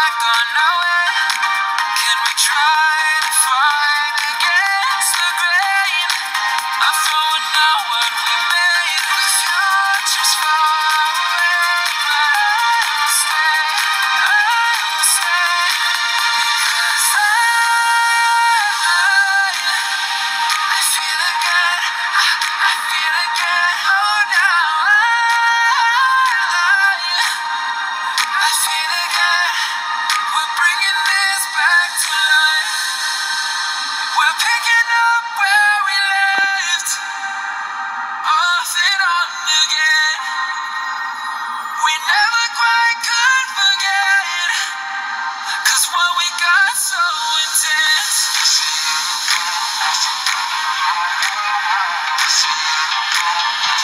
back on our way? Can we try to fight against the grain? I'm throwing out what we made. The future's far away, but I'll stay. I'll stay. Because I feel again. I feel again. Oh, now I feel again. We're bringing this back to life. We're picking up where we left off and on again. We never quite could forget, 'cause what we got so intense.